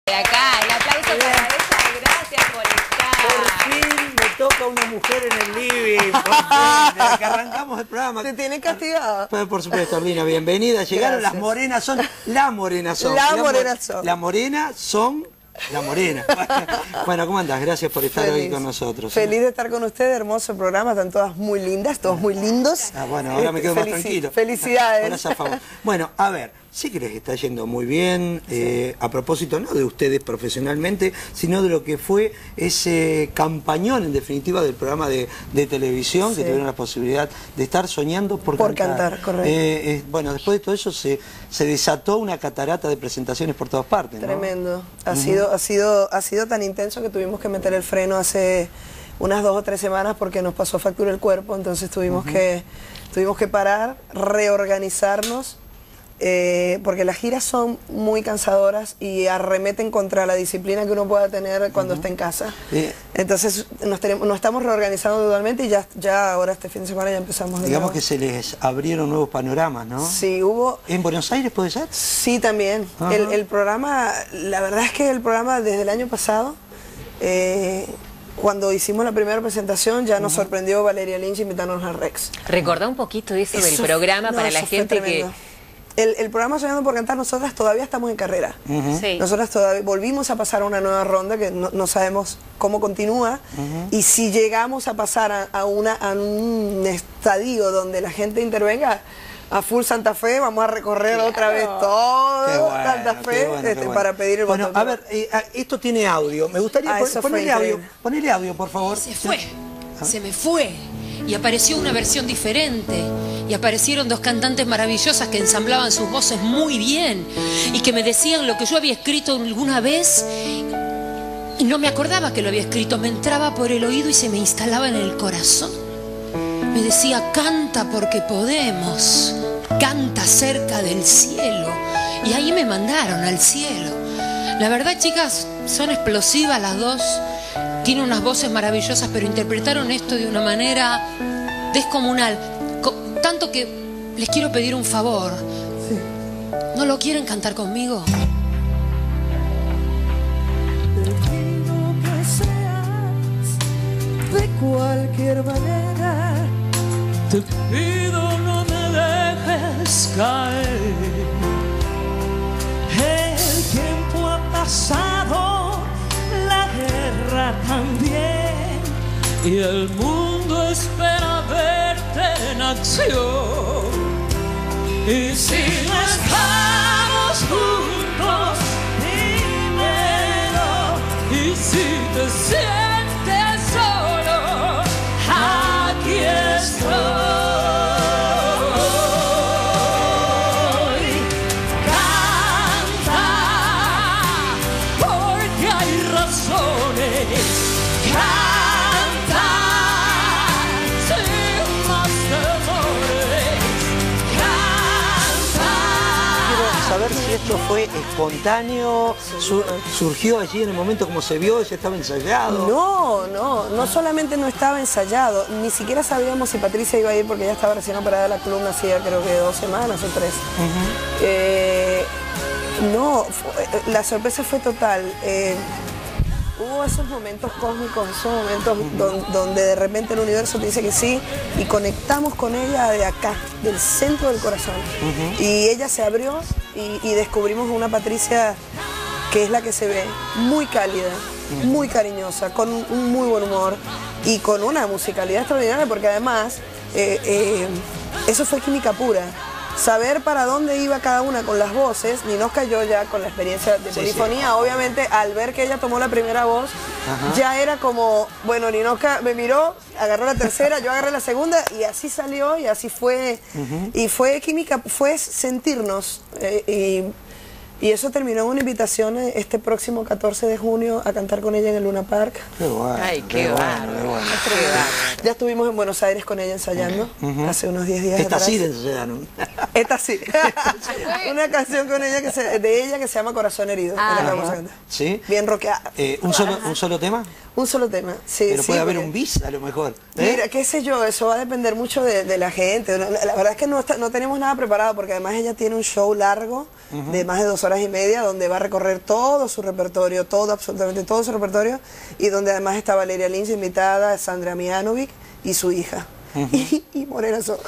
De acá, el aplauso para ella, gracias por estar. Por fin me toca una mujer en el living, por fin, desde que arrancamos el programa. ¿Te tienen castigado? Pues, por supuesto, Lina, bienvenida. Llegaron Gracias. las morenas, son la morena son. La morena son. La morena son la morena. Bueno, ¿cómo andás? Gracias por estar hoy con nosotros. Feliz de estar con ustedes, hermoso programa, están todas muy lindas, todos muy lindos. Ah, bueno, ahora me quedo más tranquilo. Felicidades. Ahora zafamos. Bueno, a ver, sí que les está yendo muy bien, a propósito no de ustedes profesionalmente, sino de lo que fue ese campañón, en definitiva, del programa de televisión, que tuvieron la posibilidad de estar soñando por cantar. Correcto. Bueno, después de todo eso se desató una catarata de presentaciones por todas partes, ¿no? Tremendo. Ha sido tan intenso que tuvimos que meter el freno hace unas 2 o 3 semanas porque nos pasó factura el cuerpo, entonces tuvimos que parar, reorganizarnos. Porque las giras son muy cansadoras y arremeten contra la disciplina que uno pueda tener cuando está en casa. Entonces nos estamos reorganizando totalmente y ya ahora este fin de semana ya empezamos de Digamos nuevo. que se les abrieron nuevos panoramas, ¿no? Sí, hubo... ¿En Buenos Aires puede ser? Sí, también. El programa, la verdad es que el programa desde el año pasado, cuando hicimos la primera presentación ya nos sorprendió Valeria Lynch invitándonos al Rex. Recordá un poquito eso del programa para la gente que... El programa Soñando por Cantar, nosotras todavía estamos en carrera. Sí. Nosotras todavía volvimos a pasar a una nueva ronda que no sabemos cómo continúa. Y si llegamos a pasar a un estadio donde la gente intervenga, a full Santa Fe, vamos a recorrer otra vez todo Santa Fe para pedir el voto. Bueno, a ver, esto tiene audio. Me gustaría ponerle audio, por favor. Se fue, se me fue. Y apareció una versión diferente. Y aparecieron 2 cantantes maravillosas que ensamblaban sus voces muy bien. Y que me decían lo que yo había escrito alguna vez. Y no me acordaba que lo había escrito. Me entraba por el oído y se me instalaba en el corazón. Me decía, canta porque podemos. Canta cerca del cielo. Y ahí me mandaron al cielo. La verdad, chicas, son explosivas las dos. Tienen unas voces maravillosas, pero interpretaron esto de una manera descomunal. Tanto que les quiero pedir un favor. Sí. ¿No lo quieren cantar conmigo? Te pido que seas de cualquier manera. Te pido no me dejes caer. El tiempo ha pasado, la guerra también, y el mundo espera verte en acción. Y si no estamos juntos, dímelo. Y si te sientes solo, aquí estoy. Canta, porque hay razones. Canta, sin más temores. Canta. Quiero saber si esto fue espontáneo, surgió allí en el momento como se vio, ya estaba ensayado. No solamente no estaba ensayado, ni siquiera sabíamos si Patricia iba a ir porque ella estaba recién operada de la columna hacía creo que 2 semanas o 3. La sorpresa fue total. Hubo esos momentos cósmicos, esos momentos donde de repente el universo te dice que sí y conectamos con ella de acá, del centro del corazón. Y ella se abrió y descubrimos una Patricia que es la que se ve, muy cálida, muy cariñosa, con un muy buen humor y con una musicalidad extraordinaria porque además eso fue química pura. Saber para dónde iba cada una con las voces, ni nos cayó ya con la experiencia de polifonía. Obviamente, al ver que ella tomó la primera voz, ya era como, bueno, Ninoska me miró, agarró la tercera, yo agarré la segunda, y así salió, y así fue. Y fue química, fue sentirnos. Y eso terminó en una invitación este próximo 14 de junio a cantar con ella en el Luna Park. Qué bueno. Ay, qué bárbaro. Ya estuvimos en Buenos Aires con ella ensayando hace unos 10 días Esta atrás. sí la ensayaron. Esta sí. Una canción con ella de ella que se llama Corazón Herido. Es la que vamos a cantar. ¿Sí? Bien rockeada. ¿Un solo tema? Un solo tema, sí. Pero sí, puede haber porque- un bis a lo mejor. Mira, qué sé yo, eso va a depender mucho de la gente. La verdad es que no tenemos nada preparado porque además ella tiene un show largo de más de 2 horas y media donde va a recorrer todo su repertorio, absolutamente todo su repertorio, y donde además está Valeria Lynch invitada, Sandra Mianovic y su hija. Y Morena Sosa.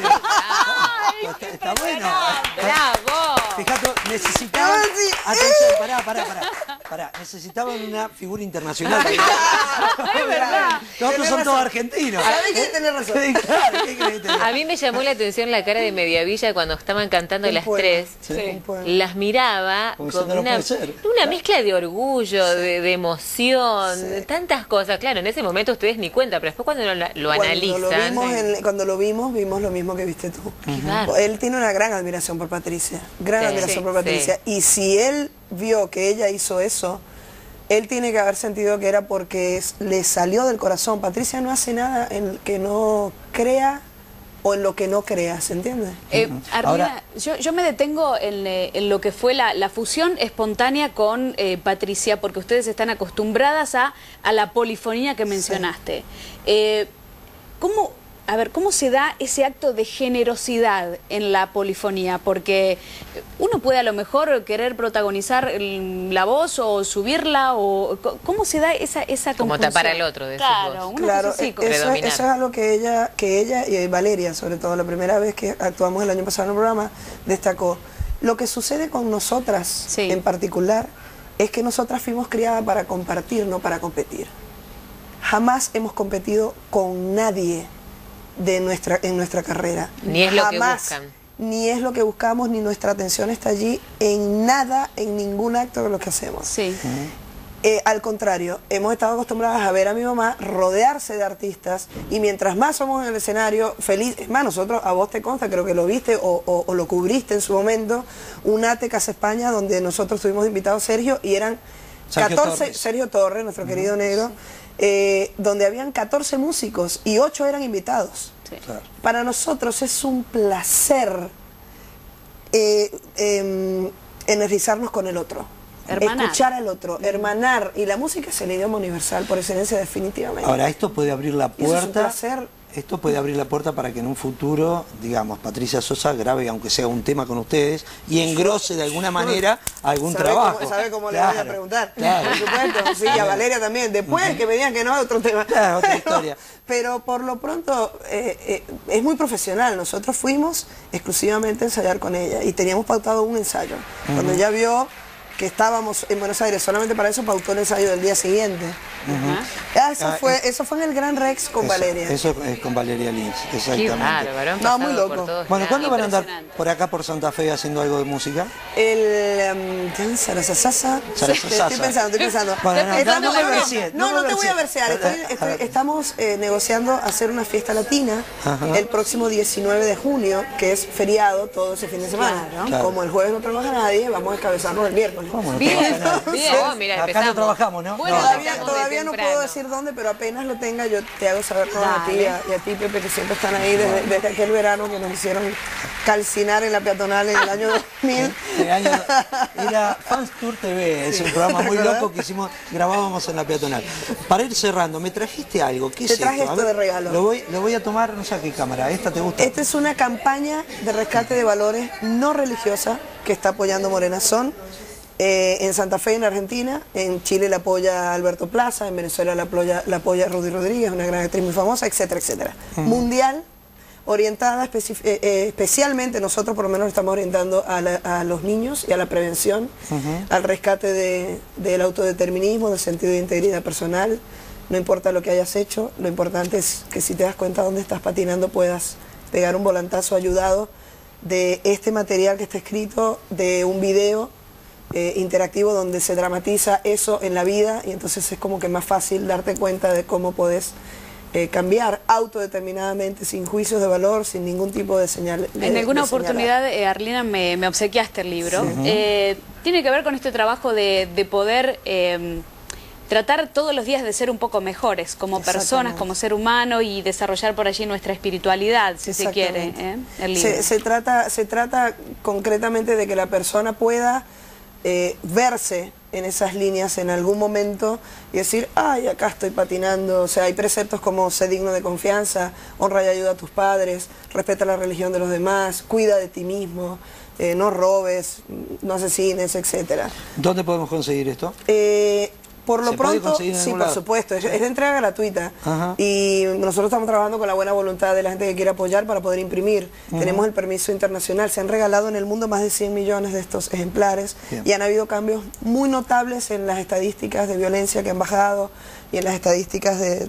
Está bueno. ¡Bravo! Fíjate, necesitaban... Sí. Atención, pará. Necesitaban una figura internacional. Es verdad. Nosotros son todos argentinos. ¿Sabes qué? Tenés razón. Sí, claro, ¿qué querés que te diga? A mí me llamó la atención la cara de Mediavilla cuando estaban cantando Un las poema. tres. Sí. Un poema. Las miraba Como con diciendo, no puede ser. una mezcla de orgullo, de emoción, de tantas cosas. Claro, en ese momento ustedes ni cuenta, pero después cuando lo analizan... Cuando lo vimos lo mismo que viste tú. bárbaro. Él tiene una gran admiración por Patricia, Sí, admiración por sí. Patricia. Y si él vio que ella hizo eso, él tiene que haber sentido que era porque le salió del corazón. Patricia no hace nada en que no crea o en lo que no crea, ¿se entiende? Arlina, Ahora- yo me detengo en lo que fue la fusión espontánea con Patricia, porque ustedes están acostumbradas a la polifonía que mencionaste. ¿Cómo se da ese acto de generosidad en la polifonía? Porque uno puede a lo mejor querer protagonizar la voz o subirla, o ¿cómo se da esa Como conjunción? tapar al otro, decís Claro, vos. una Claro, cosa así, eso predominar. es algo que ella y Valeria, sobre todo la primera vez que actuamos el año pasado en el programa, destacó. Lo que sucede con nosotras Sí. en particular es que nosotras fuimos criadas para compartir, no para competir. Jamás hemos competido con nadie en nuestra carrera. Ni es lo que Jamás. buscan. Ni es lo que buscamos, ni nuestra atención está allí en nada, en ningún acto de lo que hacemos. Sí. Al contrario, hemos estado acostumbradas a ver a mi mamá rodearse de artistas y mientras más somos en el escenario, feliz. Es más, nosotros, a vos te consta, creo que lo viste o lo cubriste en su momento, un ATE Casa España donde nosotros tuvimos invitados Sergio y eran Sergio 14, Torres. Sergio Torres, nuestro querido negro, donde habían 14 músicos y 8 eran invitados. Sí. Claro. Para nosotros es un placer energizarnos con el otro. Hermanar. Escuchar al otro, hermanar. Y la música es el idioma universal por excelencia, definitivamente. Ahora, esto puede abrir la Y eso es un puerta. placer. Esto puede abrir la puerta para que en un futuro, digamos, Patricia Sosa grabe, aunque sea un tema con ustedes, y engrose de alguna manera algún trabajo. ¿Sabe cómo le voy a Claro, preguntar? claro. Por supuesto, sí, a Valeria también. Después que me digan que no, otro tema. Claro, otra historia. Pero por lo pronto es muy profesional. Nosotros fuimos exclusivamente a ensayar con ella y teníamos pautado un ensayo. Cuando ella vio que estábamos en Buenos Aires solamente para eso, pautó el ensayo del día siguiente. Eso fue en el Gran Rex con Valeria. Eso es con Valeria Lynch, Qué exactamente. bárbaro, han No, muy pasado loco. por todos Bueno, lados. ¿cuándo van a andar Impresionante. por acá por Santa Fe haciendo algo de música? Sarasasasa. Sarasasasa. Estoy pensando. Bueno, no, Estamos- no me versees, no, no me no te voy a versees. versear. Estamos negociando hacer una fiesta latina el próximo 19 de junio, que es feriado todo ese fin de semana. Claro. Como el jueves no trabaja nadie, vamos a descabezarnos el miércoles. ¿Cómo no Bien, trabaja nadie? bien. Oh, mira, Acá empezamos. no trabajamos, ¿no? Bueno, No, empezamos Todavía de no temprano. puedo decir dónde, pero apenas lo tenga yo te hago saber todo a ti Dale. y a ti, Pepe, que siempre están ahí desde aquel verano que nos hicieron calcinar en la peatonal en el año 2000. Era Fans Tour TV, es un programa muy loco que grabábamos en la peatonal. Para ir cerrando, me trajiste algo. ¿Qué Te es traje esto? A esto ver, de regalo. Lo voy a tomar, no sé a qué cámara. ¿Esta te gusta? Esta es una campaña de rescate de valores no religiosa que está apoyando Morena Son. En Santa Fe, en Argentina, en Chile la apoya Alberto Plaza, en Venezuela la apoya Rudy Rodríguez, una gran actriz muy famosa, etcétera, etcétera. Mundial, orientada especialmente, nosotros por lo menos estamos orientando a los niños y a la prevención, al rescate del autodeterminismo, del sentido de integridad personal. No importa lo que hayas hecho, lo importante es que si te das cuenta dónde estás patinando puedas pegar un volantazo ayudado de este material que está escrito, de un video interactivo donde se dramatiza eso en la vida y entonces es como que más fácil darte cuenta de cómo podés cambiar autodeterminadamente, sin juicios de valor, sin ningún tipo de señal. En alguna de señalar. oportunidad, Arlina, me obsequiaste el libro. Tiene que ver con este trabajo de poder tratar todos los días de ser un poco mejores como personas, Exactamente. como ser humano y desarrollar por allí nuestra espiritualidad, si se quiere, Exactamente. el libro. Se trata concretamente de que la persona pueda verse en esas líneas en algún momento y decir, ay, acá estoy patinando. O sea, hay preceptos como sé digno de confianza, honra y ayuda a tus padres, respeta la religión de los demás, cuida de ti mismo, no robes, no asesines, etcétera. ¿Dónde podemos conseguir esto? Por lo pronto, sí, por lado? supuesto, es de entrega gratuita. Ajá. Y nosotros estamos trabajando con la buena voluntad de la gente que quiere apoyar para poder imprimir. Tenemos el permiso internacional, se han regalado en el mundo más de 100 millones de estos ejemplares. Bien. Y han habido cambios muy notables en las estadísticas de violencia que han bajado y en las estadísticas de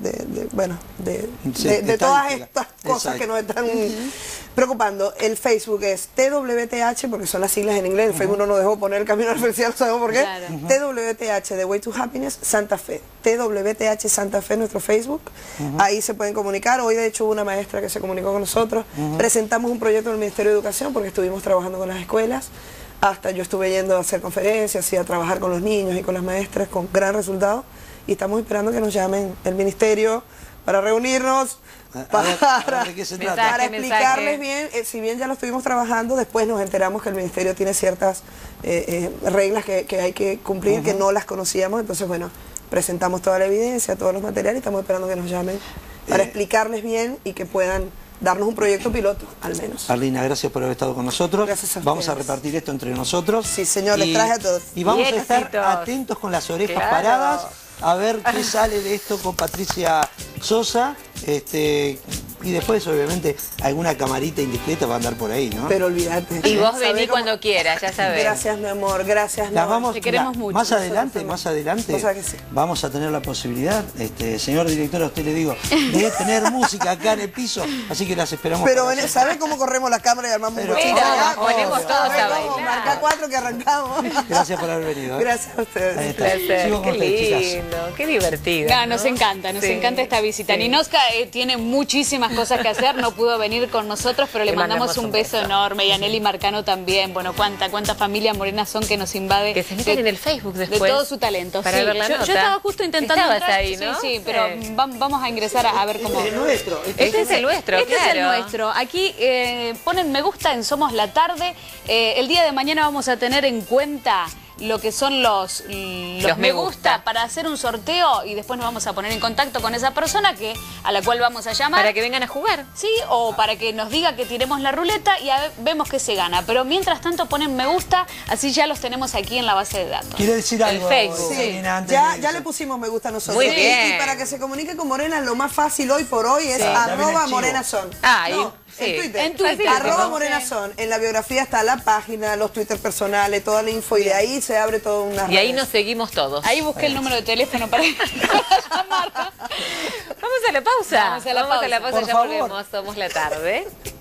todas estas cosas que nos están preocupando. El Facebook es TWTH, porque son las siglas en inglés. El Facebook no nos dejó poner el camino a la felicidad, no sabemos por qué. Claro. TWTH, The Way to Happiness, Santa Fe. TWTH Santa Fe, nuestro Facebook. Ahí se pueden comunicar. Hoy, de hecho, hubo una maestra que se comunicó con nosotros. Presentamos un proyecto del Ministerio de Educación porque estuvimos trabajando con las escuelas. Hasta yo estuve yendo a hacer conferencias y a trabajar con los niños y con las maestras con gran resultado. Y estamos esperando que nos llamen el ministerio para reunirnos, para explicarles bien, si bien ya lo estuvimos trabajando, después nos enteramos que el ministerio tiene ciertas reglas que hay que cumplir, que no las conocíamos. Entonces, bueno, presentamos toda la evidencia, todos los materiales y estamos esperando que nos llamen para explicarles bien y que puedan darnos un proyecto piloto, al menos. Arlina, gracias por haber estado con nosotros. Gracias a Vamos a ustedes. repartir esto entre nosotros. Sí, señor, les traje a todos. Y vamos Bien, a estar éxitos. atentos con las orejas Claro. paradas a ver qué sale de esto con Patricia Sosa. Y después, obviamente, alguna camarita indiscreta va a andar por ahí, ¿no? Pero olvídate. Y vos ¿Sabés vení cómo? cuando quieras, ya sabés. Gracias, mi amor, gracias. Las no. vamos, te queremos mira, mucho. más adelante, Vos sabés que sí. vamos a tener la posibilidad, señor director, a usted le digo, de tener música acá en el piso, así que las esperamos. Pero para ¿sabés cómo corremos la cámara y armamos un bochito Mira, acá? ponemos todos a ¿Sabés cómo? bailar. Marca 4 que arrancamos. Gracias por haber venido. Gracias a ustedes. Ahí está. Placer, Sigo con qué ustedes, chicas. lindo, qué divertido. No, nos encanta esta visita. Sí. Ninoska tiene muchísimas cosas que hacer, no pudo venir con nosotros, pero le mandamos un beso enorme. Y a Nelly Marcano también. Bueno, cuánta familia morena son que nos invade. Que se metan en el Facebook después. De todo su talento. Para sí. ver la yo nota. estaba justo intentando Estabas entrar. ahí, ¿no? Sí, pero vamos a ingresar a ver cómo... Este es el nuestro. Este es el nuestro, Este claro. es el nuestro. Aquí ponen me gusta en Somos la Tarde. El día de mañana vamos a tener en cuenta lo que son los me gusta para hacer un sorteo y después nos vamos a poner en contacto con esa persona a la cual vamos a llamar. Para que vengan a jugar. Sí, o para que nos diga que tiremos la ruleta y vemos qué se gana. Pero mientras tanto ponen me gusta, así ya los tenemos aquí en la base de datos. ¿Quiere decir algo? Facebook. Sí, Arlina, antes ya, de ya eso? le pusimos me gusta a nosotros. Muy bien. Y para que se comunique con Morena, lo más fácil hoy por hoy es ya viene el chivo. @morenazón. Ah, No, sí. en Twitter. En Twitter. @morenazón. En la biografía está la página, los Twitter personales, toda la info y de ahí se abre toda una Y ahí nos seguimos todos. Ahí busqué el número de teléfono para llamar. Vamos a la pausa. Vamos a la pausa. Por ya favor. volvemos. Somos la tarde.